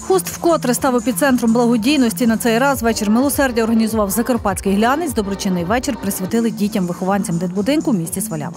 Хуст вкотре став епіцентром благодійності. На цей раз вечір милосердя організував Закарпатський глянець. Доброчинний вечір присвятили дітям-вихованцям дитбудинку в місті Свалява.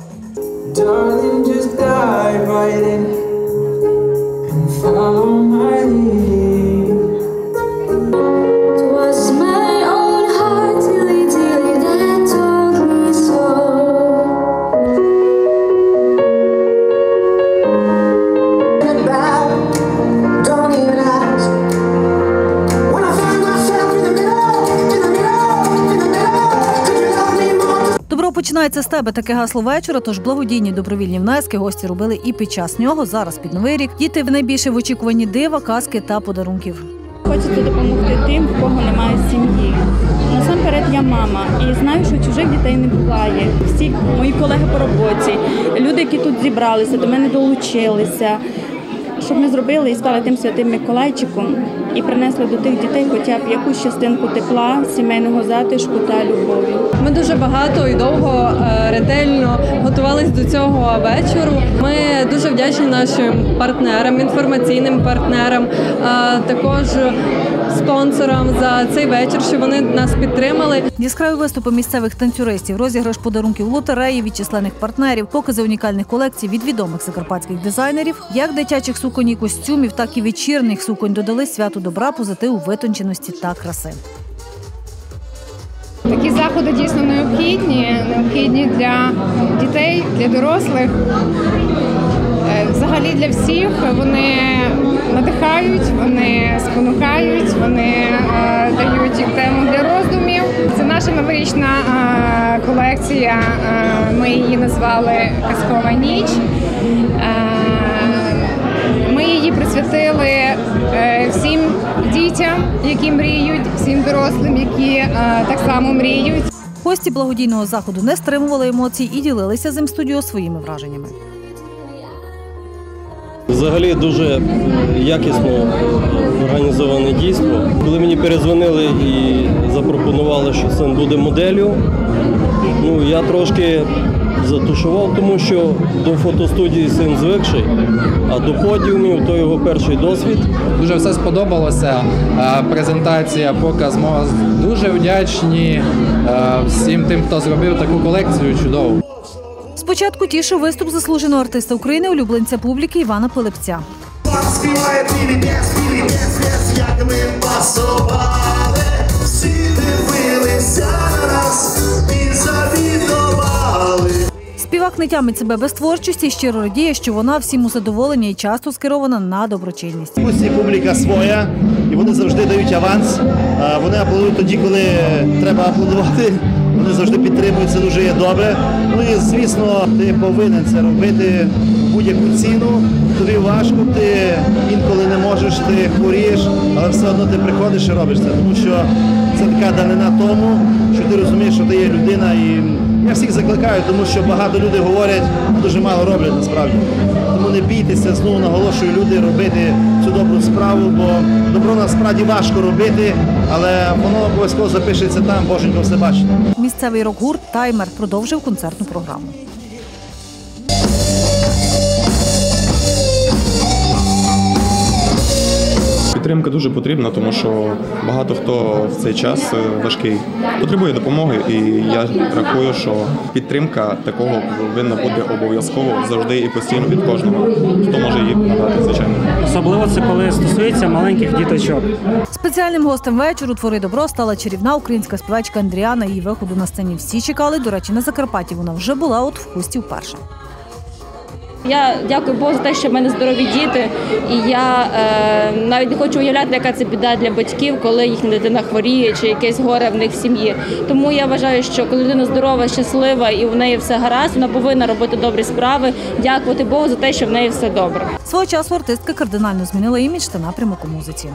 Добро починається з тебе – таке гасло вечора, тож благодійні добровільні внески гості робили і під час нього. Зараз під Новий рік діти в найбільше в очікуванні дива, казки та подарунків. Хочеться допомогти тим, в кого немає сім'ї. Насамперед я мама і знаю, що чужих дітей не буває. Всі мої колеги по роботі, люди, які тут зібралися, до мене долучилися. Щоб ми зробили і стали тим святим Миколайчиком і принесли до тих дітей хоча б якусь частинку тепла, сімейного затишку та любові. Ми дуже багато і довго, ретельно готувалися до цього вечору. Ми дуже вдячні нашим партнерам, інформаційним партнерам, також спонсорам за цей вечір, що вони нас підтримали. Яскраві виступи місцевих танцюристів, розіграш подарунків лотереї від численних партнерів, покази унікальних колекцій від відомих закарпатських дизайнерів, як дитячих суконь і костюмів, так і вечірніх суконь додали святу добра, позитиву, витонченості та краси. Такі заходи дійсно необхідні для дітей, для дорослих, взагалі для всіх. Вони надихають, вони спонукають, вони дають тему для роздумів. Це наша новорічна колекція, ми її назвали «Казкова ніч». Ми її присвятили всім дітям, які мріють, всім дорослим, які так само мріють. Гості благодійного заходу не стримували емоцій і ділилися з М-студіо своїми враженнями. Взагалі дуже якісно організоване дійство. Коли мені передзвонили і запропонували, що син буде моделлю, я трошки затушував, тому що до фотостудії син звикший, а до подіумів – то його перший досвід. Дуже все сподобалося, презентація, показ. Дуже вдячні всім тим, хто зробив таку колекцію чудову. Спочатку тішив виступ заслуженого артиста України, улюбленця публіки Івана Пилипця. Співає пілі-пес, як ми пасували, всі дивилися на нас і завідували. Співак не тямить себе без творчості і щиро радіє, що вона всім у задоволення і часто скерована на доброчинність. Усі публіка своя, і вони завжди дають аванс. Вони аплодують тоді, коли треба аплодувати. Вони завжди підтримують, це дуже є добре. І, звісно, ти повинен це робити в будь-яку ціну. Тобі важко, ти інколи не можеш, ти хворієш, але все одно ти приходиш і робиш це. Тому що це така данина тому, що ти розумієш, що ти є людина. І я всіх закликаю, тому що багато людей говорять, дуже мало роблять насправді. Тому не бійтеся, знову наголошую, люди робити цю добру справу, бо добро насправді важко робити, але воно обов'язково запишеться там, Боженько все бачить. Місцевий рок-гурт «Таймер» продовжив концертну програму. Підтримка дуже потрібна, тому що багато хто в цей час важкий потребує допомоги, і я рахую, що підтримка такого повинна бути обов'язково завжди і постійно від кожного, хто може її надати, звичайно. Особливо це коли стосується маленьких діточок. Спеціальним гостем вечору «Твори добро» стала чарівна українська співачка Андріана. Її виходу на сцені всі чекали. До речі, на Закарпатті вона вже була, от в Хусті вперше. Я дякую Богу за те, що в мене здорові діти, і я навіть не хочу уявляти, яка це біда для батьків, коли їхня дитина хворіє чи якесь горе в них в сім'ї. Тому я вважаю, що коли людина здорова, щаслива і в неї все гаразд, вона повинна робити добрі справи, дякувати Богу за те, що в неї все добре. Свого часу артистка кардинально змінила імідж та напрямок у музиці.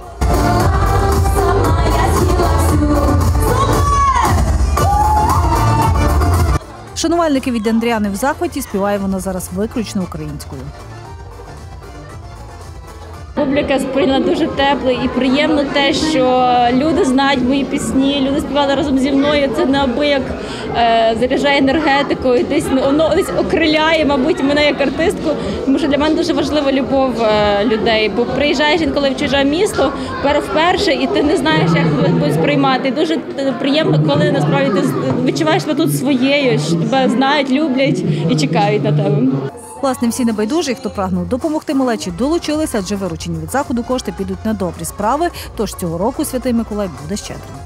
Шанувальники від Андріани в захваті, співає вона зараз виключно українською. Публіка сприйняла дуже тепло і приємно те, що люди знають мої пісні, люди співали разом зі мною. Це неабияк заряджає енергетикою, десь окриляє, мабуть, мене як артистку. Тому що для мене дуже важлива любов людей. Бо приїжджаєш інколи в чуже місто вперше, і ти не знаєш, як тебе будуть сприймати. Дуже приємно, коли насправді ти відчуваєш себе тут своєю, що тебе знають, люблять і чекають на тебе. Власне, всі небайдужі, хто прагнув допомогти малечі, долучилися, адже виручені від заходу кошти підуть на добрі справи. Тож цього року Святий Миколай буде щедрим.